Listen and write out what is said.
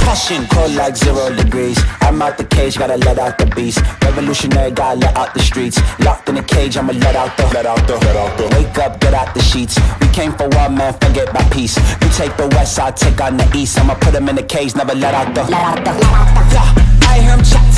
Caution, cold like 0 degrees. I'm out the cage, gotta let out the beast. Revolutionary, gotta let out the streets. Locked in a cage, I'ma let out the Wake up, get out the sheets. We came for war, man, forget my peace. You take the west, I'll take on the east. I'ma put him in a cage, never let out the Yeah, I hear him chat